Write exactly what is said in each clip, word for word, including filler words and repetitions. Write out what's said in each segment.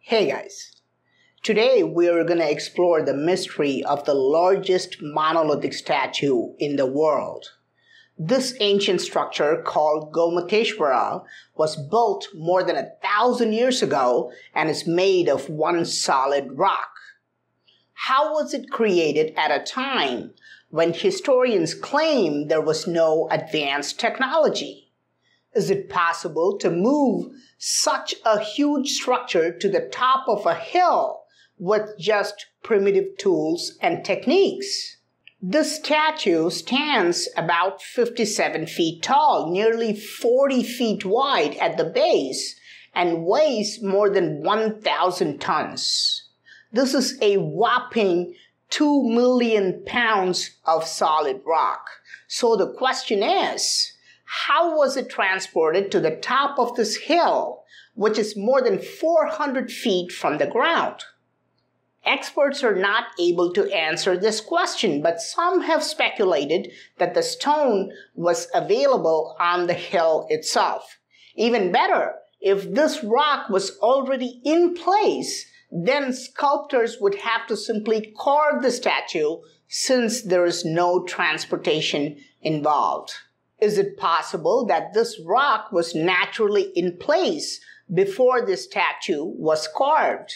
Hey guys, today we are going to explore the mystery of the largest monolithic statue in the world. This ancient structure called Gommateshwara was built more than a thousand years ago and is made of one solid rock. How was it created at a time when historians claim there was no advanced technology? Is it possible to move such a huge structure to the top of a hill with just primitive tools and techniques? This statue stands about fifty-seven feet tall, nearly forty feet wide at the base, and weighs more than one thousand tons. This is a whopping two million pounds of solid rock. So the question is, how was it transported to the top of this hill, which is more than four hundred feet from the ground? Experts are not able to answer this question, but some have speculated that the stone was available on the hill itself. Even better, if this rock was already in place, then sculptors would have to simply carve the statue since there is no transportation involved. Is it possible that this rock was naturally in place before this statue was carved?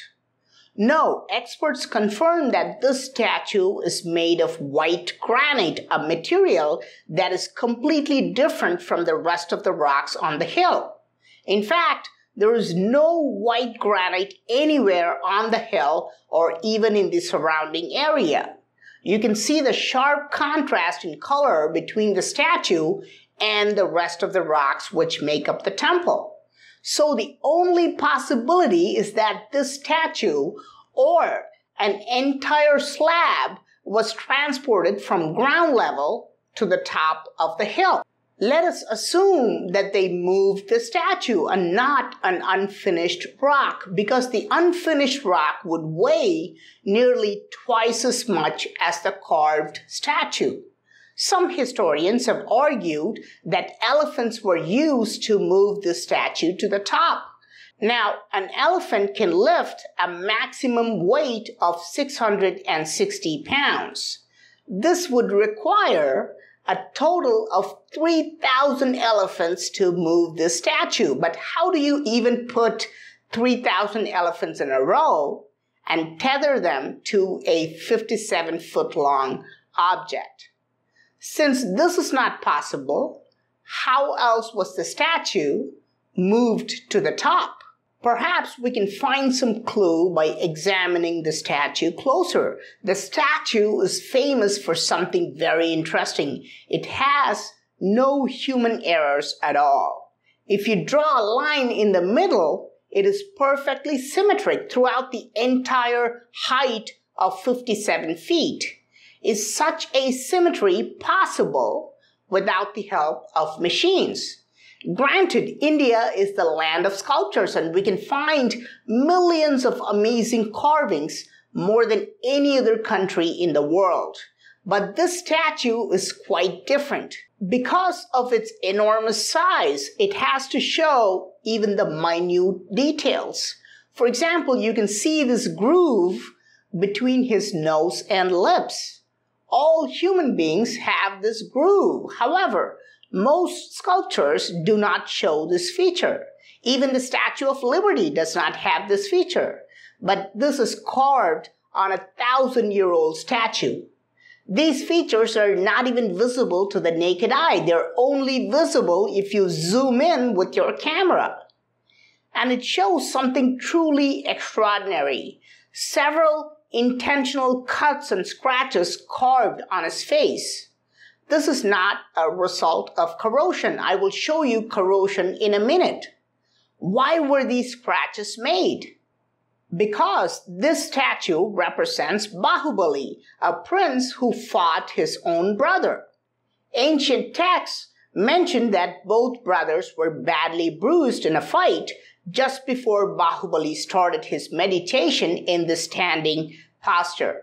No, experts confirm that this statue is made of white granite, a material that is completely different from the rest of the rocks on the hill. In fact, there is no white granite anywhere on the hill or even in the surrounding area. You can see the sharp contrast in color between the statue and the rest of the rocks which make up the temple. So the only possibility is that this statue or an entire slab was transported from ground level to the top of the hill. Let us assume that they moved the statue and not an unfinished rock, because the unfinished rock would weigh nearly twice as much as the carved statue. Some historians have argued that elephants were used to move the statue to the top. Now, an elephant can lift a maximum weight of six hundred sixty pounds. This would require a total of three thousand elephants to move this statue. But how do you even put three thousand elephants in a row and tether them to a fifty-seven foot long object? Since this is not possible, how else was the statue moved to the top? Perhaps we can find some clue by examining the statue closer. The statue is famous for something very interesting. It has no human errors at all. If you draw a line in the middle, it is perfectly symmetric throughout the entire height of fifty-seven feet. Is such a symmetry possible without the help of machines? Granted, India is the land of sculptors and we can find millions of amazing carvings, more than any other country in the world. But this statue is quite different. Because of its enormous size, it has to show even the minute details. For example, you can see this groove between his nose and lips. All human beings have this groove. However, most sculptures do not show this feature. Even the Statue of Liberty does not have this feature. But this is carved on a thousand-year-old statue. These features are not even visible to the naked eye. They're only visible if you zoom in with your camera. And it shows something truly extraordinary. Several intentional cuts and scratches carved on his face. This is not a result of corrosion. I will show you corrosion in a minute. Why were these scratches made? Because this statue represents Bahubali, a prince who fought his own brother. Ancient texts mention that both brothers were badly bruised in a fight just before Bahubali started his meditation in the standing posture.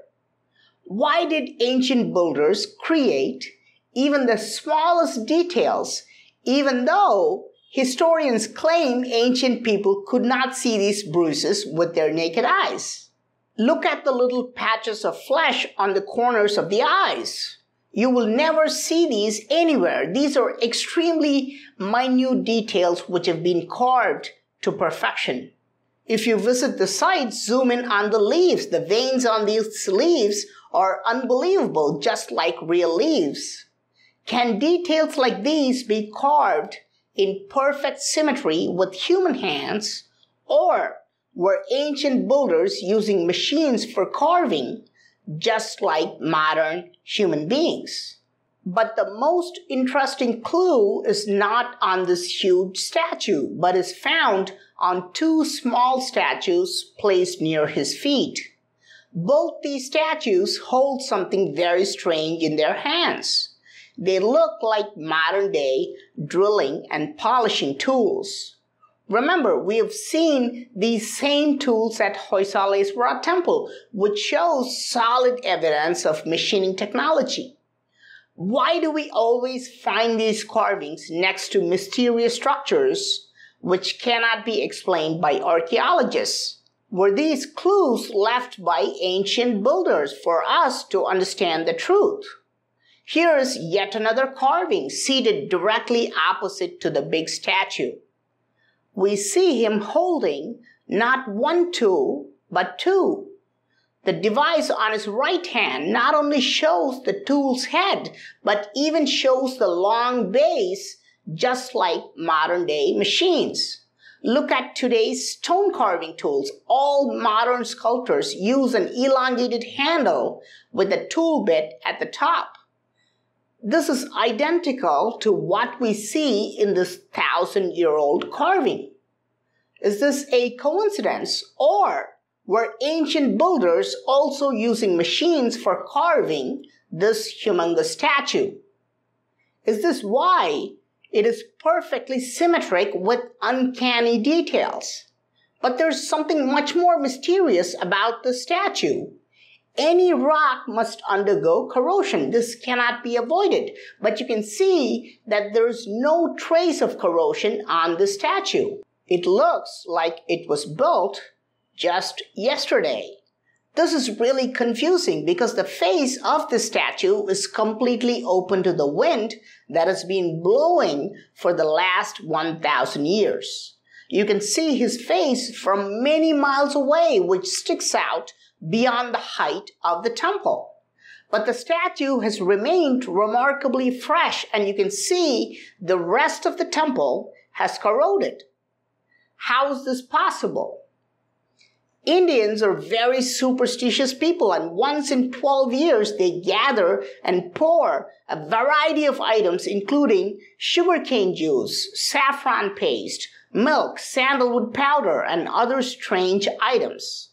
Why did ancient builders create even the smallest details, even though Historians claim ancient people could not see these bruises with their naked eyes. Look at the little patches of flesh on the corners of the eyes. You will never see these anywhere. These are extremely minute details which have been carved to perfection. If you visit the site, zoom in on the leaves. The veins on these leaves are unbelievable, just like real leaves. Can details like these be carved in perfect symmetry with human hands, or were ancient builders using machines for carving, just like modern human beings? But the most interesting clue is not on this huge statue, but is found on two small statues placed near his feet. Both these statues hold something very strange in their hands. They look like modern-day drilling and polishing tools. Remember, we have seen these same tools at Jainism temple, which shows solid evidence of machining technology. Why do we always find these carvings next to mysterious structures which cannot be explained by archaeologists? Were these clues left by ancient builders for us to understand the truth? Here is yet another carving seated directly opposite to the big statue. We see him holding not one tool, but two. The device on his right hand not only shows the tool's head, but even shows the long base, just like modern-day machines. Look at today's stone carving tools. All modern sculptors use an elongated handle with a tool bit at the top. This is identical to what we see in this thousand-year-old carving. Is this a coincidence, or were ancient builders also using machines for carving this humongous statue? Is this why it is perfectly symmetric with uncanny details? But there's something much more mysterious about the statue. Any rock must undergo corrosion. This cannot be avoided. But you can see that there's no trace of corrosion on the statue. It looks like it was built just yesterday. This is really confusing because the face of the statue is completely open to the wind that has been blowing for the last one thousand years. You can see his face from many miles away, which sticks out beyond the height of the temple. But the statue has remained remarkably fresh, and you can see the rest of the temple has corroded. How is this possible? Indians are very superstitious people, and once in twelve years they gather and pour a variety of items including sugarcane juice, saffron paste, milk, sandalwood powder, and other strange items.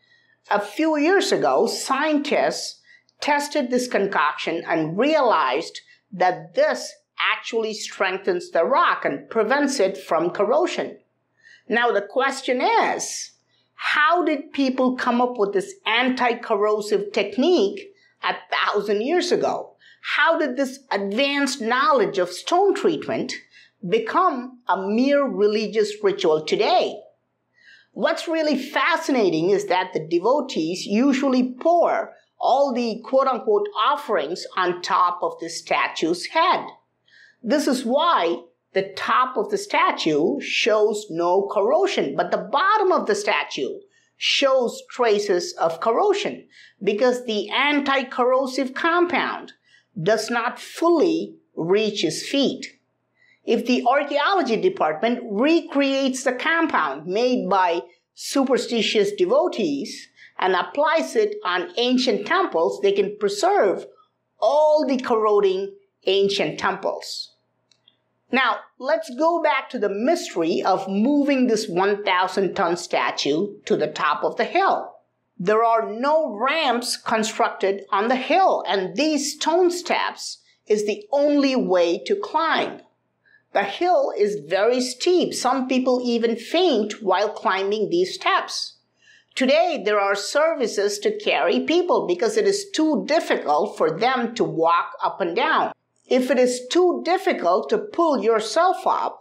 A few years ago, scientists tested this concoction and realized that this actually strengthens the rock and prevents it from corrosion. Now the question is, how did people come up with this anti-corrosive technique a thousand years ago? How did this advanced knowledge of stone treatment become a mere religious ritual today? What's really fascinating is that the devotees usually pour all the quote-unquote offerings on top of the statue's head. This is why the top of the statue shows no corrosion, but the bottom of the statue shows traces of corrosion because the anti-corrosive compound does not fully reach his feet. If the archaeology department recreates the compound made by superstitious devotees and applies it on ancient temples, they can preserve all the corroding ancient temples. Now, let's go back to the mystery of moving this one thousand ton statue to the top of the hill. There are no ramps constructed on the hill, and these stone steps is the only way to climb. The hill is very steep. Some people even faint while climbing these steps. Today, there are services to carry people because it is too difficult for them to walk up and down. If it is too difficult to pull yourself up,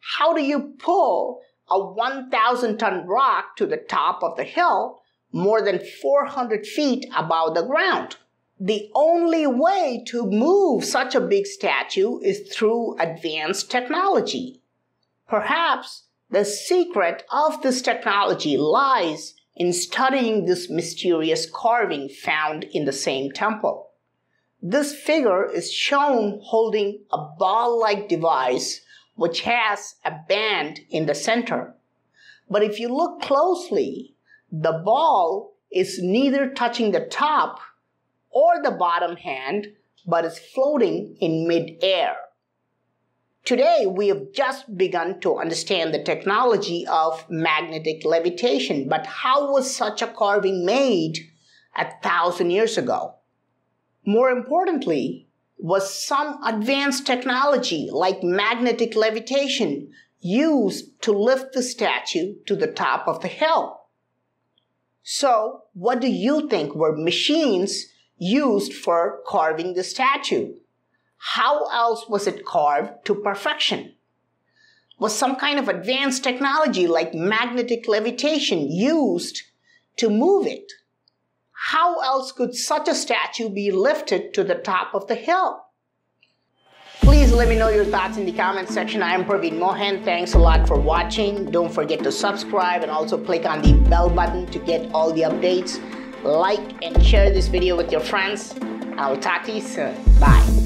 how do you pull a one thousand ton rock to the top of the hill more than four hundred feet above the ground? The only way to move such a big statue is through advanced technology. Perhaps the secret of this technology lies in studying this mysterious carving found in the same temple. This figure is shown holding a ball-like device which has a band in the center. But if you look closely, the ball is neither touching the top or the bottom hand, but is floating in mid-air. Today, we have just begun to understand the technology of magnetic levitation, but how was such a carving made a thousand years ago? More importantly, was some advanced technology like magnetic levitation used to lift the statue to the top of the hill? So, what do you think were machines used for carving the statue? How else was it carved to perfection? Was some kind of advanced technology like magnetic levitation used to move it? How else could such a statue be lifted to the top of the hill? Please let me know your thoughts in the comments section. I am Praveen Mohan. Thanks a lot for watching. Don't forget to subscribe and also click on the bell button to get all the updates. Like and share this video with your friends. I'll talk to you soon. Bye.